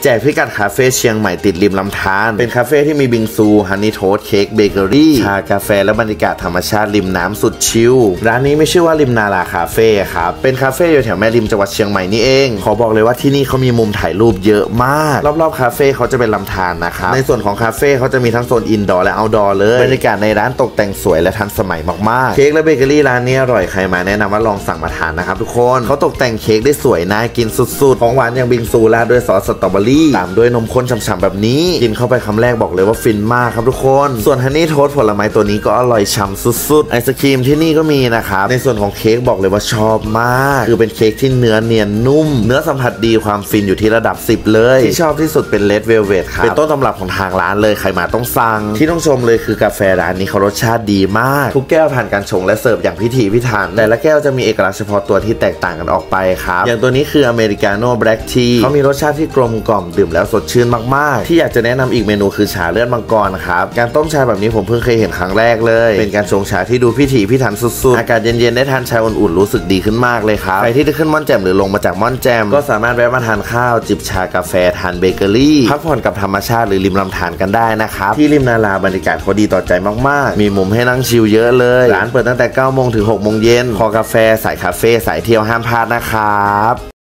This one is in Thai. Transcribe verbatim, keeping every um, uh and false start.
แจกพิกัดคาเฟ่เชียงใหม่ติดริมลำธารเป็นคาเฟ่ที่มีบิงซูฮันนี่โทสเค้กเบเกอรี่ชากาแฟและบรรยากาศธรรมชาติริมน้ำสุดชิลร้านนี้ไม่ชื่อว่าริมนาราคาเฟ่ครับเป็นคาเฟ่อยู่แถวแม่ริมจังหวัดเชียงใหม่นี่เองขอบอกเลยว่าที่นี่เขามีมุมถ่ายรูปเยอะมากรอบๆคาเฟ่เขาจะเป็นลำธารนะครับในส่วนของคาเฟ่เขาจะมีทั้งโซนอินดอร์และเอาท์ดอร์เลยบรรยากาศในร้านตกแต่งสวยและทันสมัยมากๆเค้กและเบเกอรี่ร้านนี้อร่อยใครมาแนะนำว่าลองสั่งมาทานนะครับทุกคนเขาตกแต่งเค้กได้สวยน่ากินสุดๆของหวานอย่างบิงซูราดด้วยซอสสตรอเบอรี่ตามด้วยนมข้นฉ่ำๆแบบนี้กินเข้าไปคำแรกบอกเลยว่าฟินมากครับทุกคนส่วนฮันนี่โทสผลไม้ตัวนี้ก็อร่อยฉ่ำสุดๆไอศครีมที่นี่ก็มีนะครับในส่วนของเค้กบอกเลยว่าชอบมากคือเป็นเค้กที่เนื้อเนียนนุ่มเนื้อสัมผัสดีความฟินอยู่ที่ระดับสิบเลยที่ชอบที่สุดเป็นเลดเวลเวทครับเป็นต้นตำรับของทางร้านเลยใครมาต้องสั่งที่ต้องชมเลยคือกาแฟร้านนี้เขารสชาติดีมากทุกแก้วผ่านการชงและเสิร์ฟอย่างพิถีพิถันแต่ละแก้วจะมีเอกลักษณ์เฉพาะตัวที่แตกต่างกันออกไปครับอย่างตัวนี้คืออเมริกาโน่แบล็กทีเขามีรสชาติที่กลมกล่อมดื่มแล้วสดชื่นมากๆที่อยากจะแนะนำอีกเมนูคือชาเลือดมังกรครับการต้มชาแบบนี้ผมเพิ่งเคยเห็นครั้งแรกเลยเป็นการชงชาที่ดูพิถีพิถันสุดๆอากาศเย็นๆได้ทานชาอุ่นๆรู้สึกดีขึ้นมากเลยครับใครที่จะขึ้นม่อนแจ่มหรือลงมาจากม่อนแจ่มก็สามารถแวะมาทานข้าวจิบชากาแฟทานเบเกอรี่พักผ่อนกับธรรมชาติหรือริมลำธารกันได้นะครับที่ริมนาราบรรยากาศเขาดีต่อใจมากๆมีมุมให้นั่งชิลเยอะเลยร้านเปิดตั้งแต่เก้าโมงถึงหกโมงเย็นคอกาแฟสายคาเฟ่สายเที่ยวห้ามพลาดนะครับ